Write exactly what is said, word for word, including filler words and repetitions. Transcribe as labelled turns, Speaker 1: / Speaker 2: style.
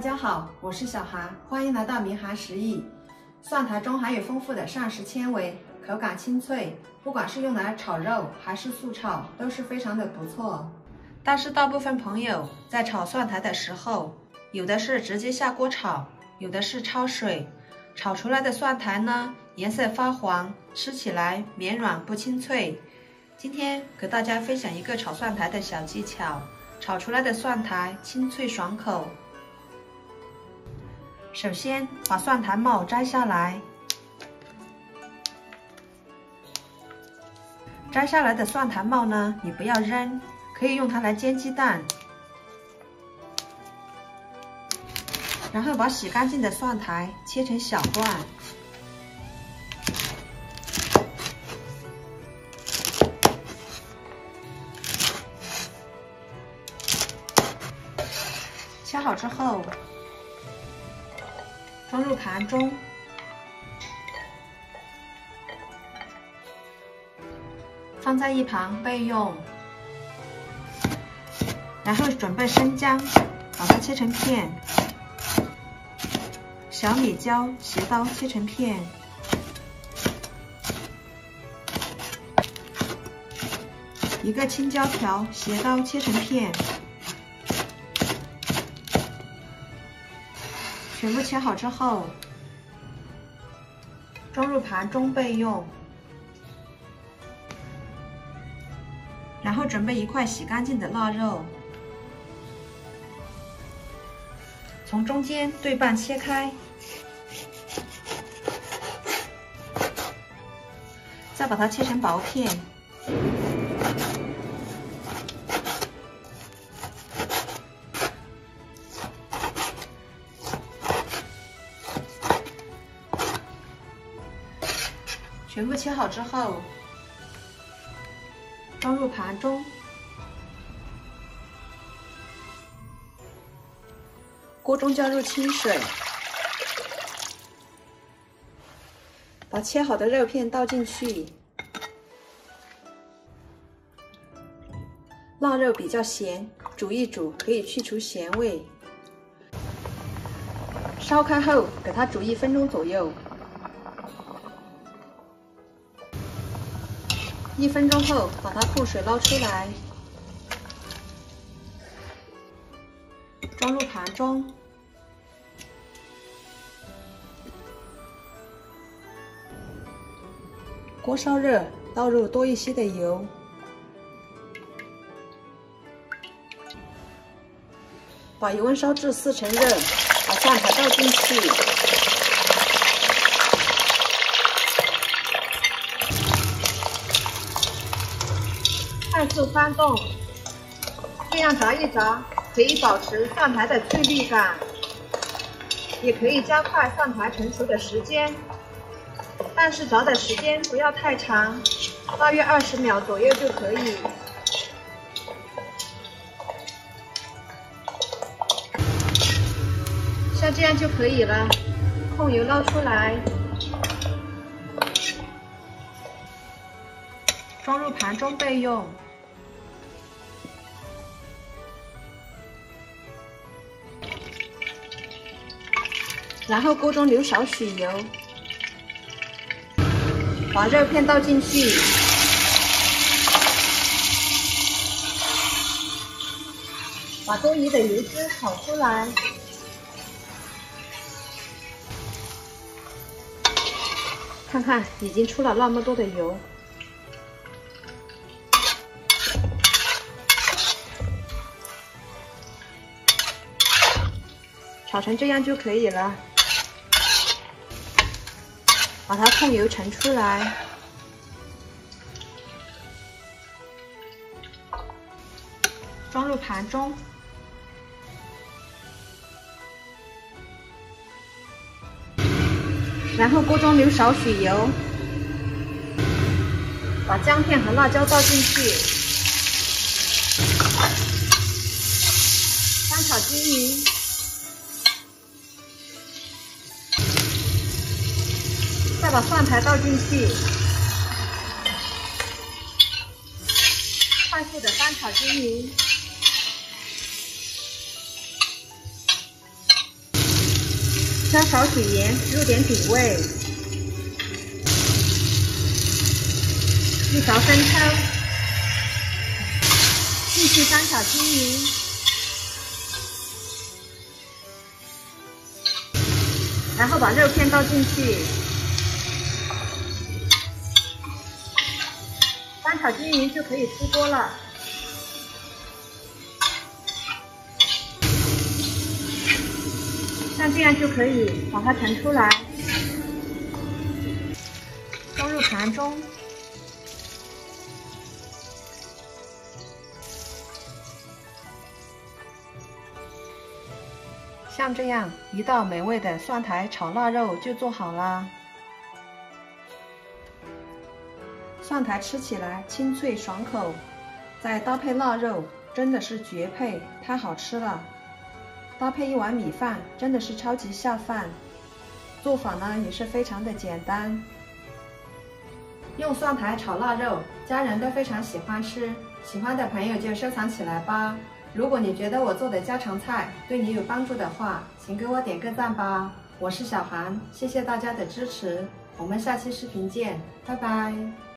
Speaker 1: 家好，我是小韩，欢迎来到明涵食艺。蒜苔中含有丰富的膳食纤维，口感清脆，不管是用来炒肉还是素炒，都是非常的不错。但是大部分朋友在炒蒜苔的时候，有的是直接下锅炒，有的是焯水，炒出来的蒜苔呢，颜色发黄，吃起来绵软不清脆。今天给大家分享一个炒蒜苔的小技巧，炒出来的蒜苔清脆爽口。首先把蒜苔帽摘下来，摘下来的蒜苔帽呢，你不要扔，可以用它来煎鸡蛋。然后把洗干净的蒜苔切成小段，切好之后装入盘中，放在一旁备用。然后准备生姜，把它切成片；小米椒斜刀切成片；一个青椒条斜刀切成片。全部切好之后，装入盘中备用。然后准备一块洗干净的腊肉，从中间对半切开，再把它切成薄片。全部切好之后，装入盘中。锅中加入清水，把切好的肉片倒进去。腊肉比较咸，煮一煮可以去除咸味。烧开后，给它煮一分钟左右。一分钟后，把它控水捞出来，装入盘中。锅烧热，倒入多一些的油，把油温烧至四成热，把蒜苔倒进去。快速翻动，这样炸一炸，可以保持蒜苔的翠绿感，也可以加快蒜苔成熟的时间。但是炸的时间不要太长，大约二十秒左右就可以。像这样就可以了，控油捞出来，装入盘中备用。然后锅中留少许油，把肉片倒进去，把多余的油脂炒出来，看看已经出了那么多的油。炒成这样就可以了。把它控油盛出来，装入盘中。然后锅中留少许油，把姜片和辣椒倒进去，翻炒均匀。再把蒜苔倒进去，快速的翻炒均匀。 加少许盐，入点底味，一勺生抽，继续翻炒均匀，然后把肉片倒进去，翻炒均匀就可以出锅了。像这样就可以把它盛出来，装入盘中。像这样一道美味的蒜苔炒腊肉就做好啦。蒜苔吃起来清脆爽口，再搭配腊肉真的是绝配，太好吃了。搭配一碗米饭真的是超级下饭，做法呢也是非常的简单。用蒜苔炒腊肉，家人都非常喜欢吃，喜欢的朋友就收藏起来吧。如果你觉得我做的家常菜对你有帮助的话，请给我点个赞吧。我是小韩，谢谢大家的支持，我们下期视频见，拜拜。